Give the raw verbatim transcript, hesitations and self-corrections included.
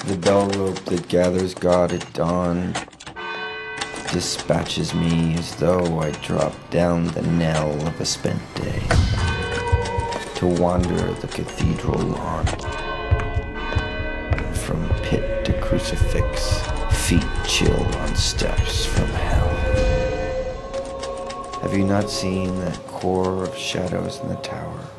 The bell rope that gathers God at dawn dispatches me as though I dropped down the knell of a spent day to wander the cathedral lawn. From pit to crucifix, feet chill on steps from hell. Have you not seen that core of shadows in the tower?